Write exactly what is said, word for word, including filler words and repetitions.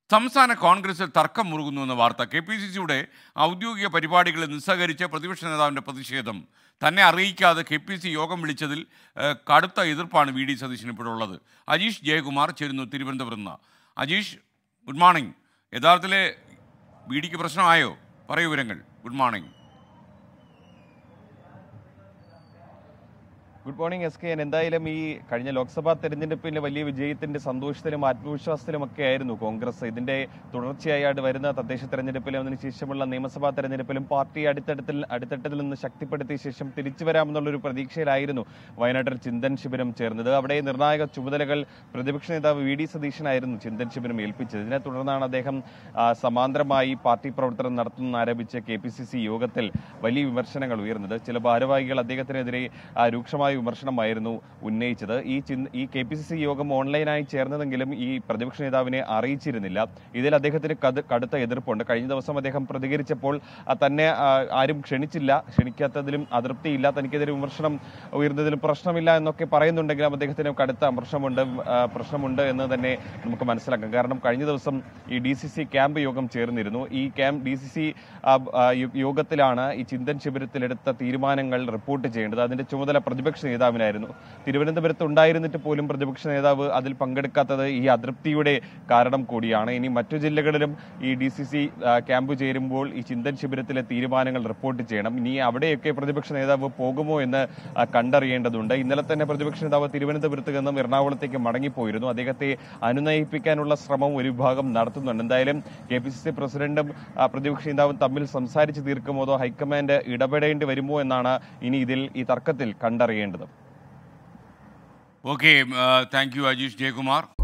സംസ്ഥാന കോൺഗ്രസിൽ തർക്കം മുറുകുന്നുവെന്ന വാർത്ത. കെ പി സി സിയുടെ ഔദ്യോഗിക പരിപാടികളെ നിസ്സഹകരിച്ച പ്രതിപക്ഷ നേതാവിൻ്റെ പ്രതിഷേധം തന്നെ അറിയിക്കാതെ കെ പി സി യോഗം വിളിച്ചതിൽ ഏഹ്, കടുത്ത എതിർപ്പാണ് വി ഡി സതീശന് ഇപ്പോഴുള്ളത്. അജീഷ് ജയകുമാർ ചേരുന്നു തിരുവനന്തപുരത്ത് നിന്ന്. Ajeesh, good morning. യഥാർത്ഥത്തിലെ വി ഡിക്ക് പ്രശ്നമായോ? പറയൂ വിവരങ്ങൾ. Good morning. Good morning S K N. എന്തായാലും ഈ കഴിഞ്ഞ ലോക്സഭാ തെരഞ്ഞെടുപ്പിന്റെ വലിയ വിജയത്തിന്റെ സന്തോഷത്തിലും ആത്മവിശ്വാസത്തിലും ഒക്കെ ആയിരുന്നു കോൺഗ്രസ്. ഇതിന്റെ തുടർച്ചയായിട്ട് വരുന്ന തദ്ദേശ തെരഞ്ഞെടുപ്പിലും അതിനുശേഷമുള്ള നിയമസഭാ തെരഞ്ഞെടുപ്പിലും പാർട്ടി അടിത്തട്ടത്തിൽ അടിത്തട്ടത്തിൽ നിന്ന് ശക്തിപ്പെടുത്തിയ ശേഷം തിരിച്ചു വരാമെന്നുള്ളൊരു പ്രതീക്ഷയിലായിരുന്നു വയനാട്ടിൽ ചിന്തൻ ശിബിരം ചേർന്നത്. അവിടെ നിർണായക ചുമതലകൾ പ്രതിപക്ഷ നേതാവ് വി ഡി സതീശനായിരുന്നു ചിന്തൻ ശിബിരം ഏൽപ്പിച്ചത്. ഇതിനെ തുടർന്നാണ് അദ്ദേഹം സമാന്തരമായി പാർട്ടി പ്രവർത്തനം നടത്തുമെന്ന് ആരോപിച്ച കെ പി സി സി യോഗത്തിൽ വലിയ വിമർശനങ്ങൾ ഉയർന്നത്. ചില ഭാരവാഹികൾ അദ്ദേഹത്തിനെതിരെ രൂക്ഷമായ വിമർശനമായിരുന്നു ഉന്നയിച്ചത്. ഈ ഈ കെ പി സി സി യോഗം ഓൺലൈനായി ചേർന്നതെങ്കിലും ഈ പ്രതിപക്ഷ നേതാവിനെ അറിയിച്ചിരുന്നില്ല. ഇതിൽ അദ്ദേഹത്തിന് കടുത്ത എതിർപ്പുണ്ട്. കഴിഞ്ഞ ദിവസം അദ്ദേഹം പ്രതികരിച്ചപ്പോൾ തന്നെ ആരും ക്ഷണിച്ചില്ല, ക്ഷണിക്കാത്തതിലും അതൃപ്തിയില്ല, തനിക്കെതിരെ വിമർശനം ഉയർന്നതിലും പ്രശ്നമില്ല എന്നൊക്കെ പറയുന്നുണ്ടെങ്കിലും അദ്ദേഹത്തിന് കടുത്ത പ്രശ്നമുണ്ട് പ്രശ്നമുണ്ട് എന്ന് തന്നെ നമുക്ക് മനസ്സിലാക്കാം. കാരണം കഴിഞ്ഞ ദിവസം ഈ ഡി സി സി ക്യാമ്പ് യോഗം ചേർന്നിരുന്നു. ഈ ക്യാമ്പ് ഡി സി സി യോഗത്തിലാണ് ഈ ചിന്തൻ ശിബിരത്തിലെടുത്ത തീരുമാനങ്ങൾ റിപ്പോർട്ട് ചെയ്യേണ്ടത്. അതിന്റെ ചുമതല പ്രതിപക്ഷ നേതാവിനായിരുന്നു. തിരുവനന്തപുരത്ത് ഉണ്ടായിരുന്നിട്ട് പോലും പ്രതിപക്ഷ നേതാവ് അതിൽ പങ്കെടുക്കാത്തത് ഈ അതൃപ്തിയുടെ കാരണം കൂടിയാണ്. ഇനി മറ്റു ജില്ലകളിലും ഈ ഡി സി സി ക്യാമ്പ് ചേരുമ്പോൾ ഈ ചിന്തൻ ശിബിരത്തിലെ തീരുമാനങ്ങൾ റിപ്പോർട്ട് ചെയ്യണം. ഇനി അവിടെയൊക്കെ പ്രതിപക്ഷ നേതാവ് പോകുമോ എന്ന് കണ്ടറിയേണ്ടതുണ്ട്. ഇന്നലെ തന്നെ പ്രതിപക്ഷ നേതാവ് തിരുവനന്തപുരത്ത് നിന്നും എറണാകുളത്തേക്ക് മടങ്ങിപ്പോയിരുന്നു. അദ്ദേഹത്തെ അനുനയിപ്പിക്കാനുള്ള ശ്രമം ഒരു വിഭാഗം നടത്തുന്നുണ്ട്. എന്തായാലും കെ പി സി സി പ്രസിഡന്റും പ്രതിപക്ഷ നേതാവും തമ്മിൽ സംസാരിച്ച് തീർക്കുമോ അതോ ഹൈക്കമാൻഡ് ഇടപെടേണ്ടി വരുമോ എന്നാണ് ഇനി ഇതിൽ ഈ തർക്കത്തിൽ കണ്ടറിയേണ്ടത്. Okay, thank you Ajeesh Jayakumar.